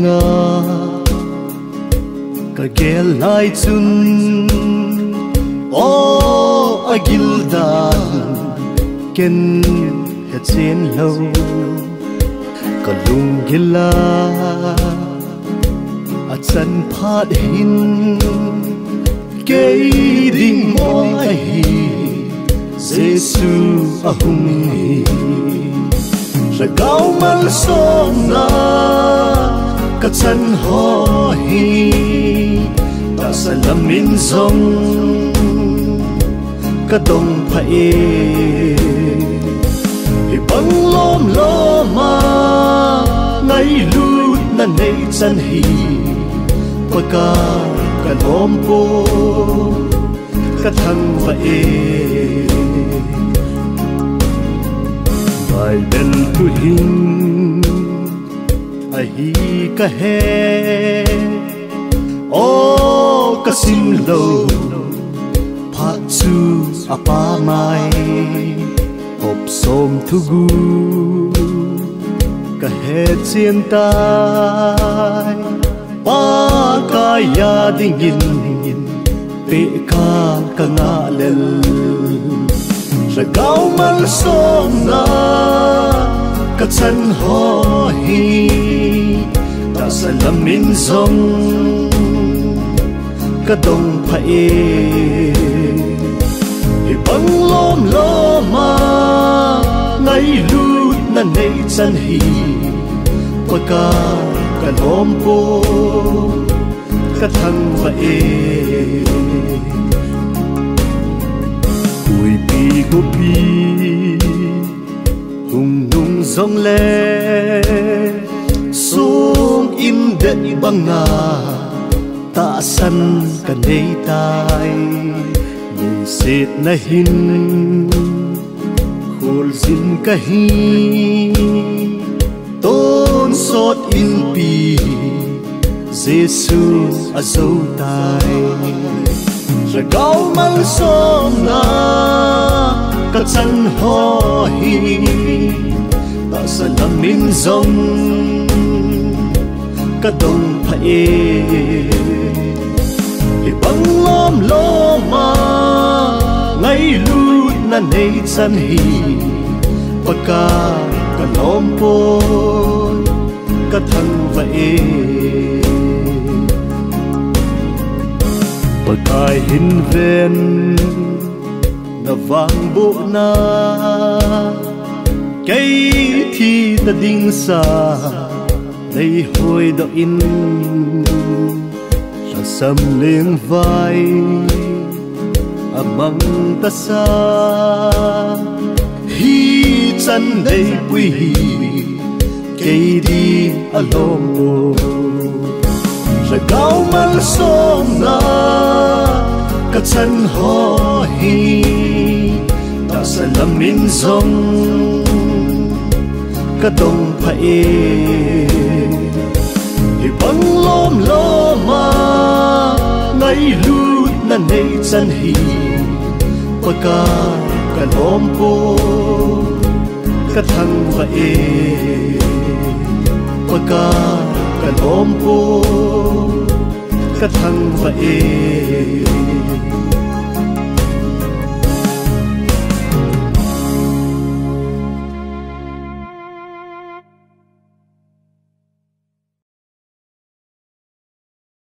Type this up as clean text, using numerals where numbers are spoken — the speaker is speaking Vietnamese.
nga ka gel lai chun o agildan ken he chen lo ka lung gila a chan phat hin ke ding moi Giêsu ahung ra gao mal som na ka chan ho hi ta salamin zong ka dong pha e hi bang lom loma ngai lut na nei chan hi paka ka lom po ka thang va e vai del tu hin a hi ka he o ka sim lo phat chu apa mai hop som thu gu ka he chien tai pa ka ya ding in pe ka ka nga lel ra gao mal som na ka chan ho hi ta salamin zong ka dong pha e hi bang lom loma ngai lut na nei chan hi paka ka lom po ka thang va e ui pi go pi hung nung zong le sung in det banga ta san ka nei tai nei set na hin khol zin ka hi ton sot in pi Giêsu a dấu tai ra gao mal som na ka chan ho hi ta salamin zong ka dong pha e hi bang lom loma ngai lut na nei chan hi paka ka lom po ka thang va e pakai hin ven na vang bu na cây thi ta ding sa lấy hồi đó in ra sầm lên vai băng ta sa hi chân đây quy cây đi alom ra gao mal som na ka chan ho hi ta salamin zong ka dong pha e hi bang lom loma ngai lut na nei chan hi paka ka lom po ka thang va e paka ka lom po ka thang va e